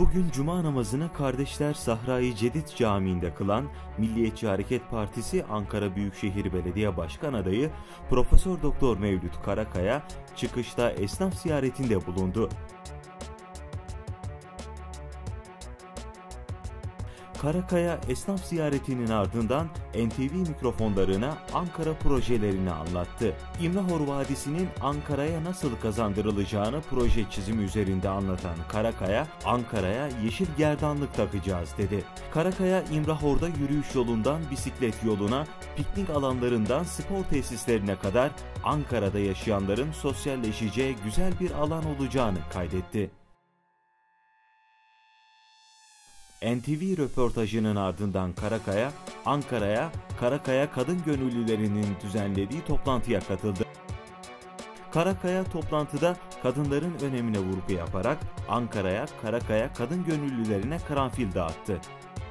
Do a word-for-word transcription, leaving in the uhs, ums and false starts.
Bugün Cuma namazını Kardeşler Sahra-i Cedid Camii'nde kılan Milliyetçi Hareket Partisi Ankara Büyükşehir Belediye Başkan Adayı Profesör Doktor Mevlüt Karakaya çıkışta esnaf ziyaretinde bulundu. Karakaya esnaf ziyaretinin ardından N T V mikrofonlarına Ankara projelerini anlattı. İmrahor Vadisi'nin Ankara'ya nasıl kazandırılacağını proje çizimi üzerinde anlatan Karakaya, Ankara'ya yeşil gerdanlık takacağız dedi. Karakaya, İmrahor'da yürüyüş yolundan bisiklet yoluna, piknik alanlarından spor tesislerine kadar Ankara'da yaşayanların sosyalleşeceği güzel bir alan olacağını kaydetti. N T V röportajının ardından Karakaya, Ankara'ya Karakaya Kadın Gönüllülerinin düzenlediği toplantıya katıldı. Karakaya toplantıda kadınların önemine vurgu yaparak Ankara'ya Karakaya Kadın Gönüllülerine karanfil dağıttı.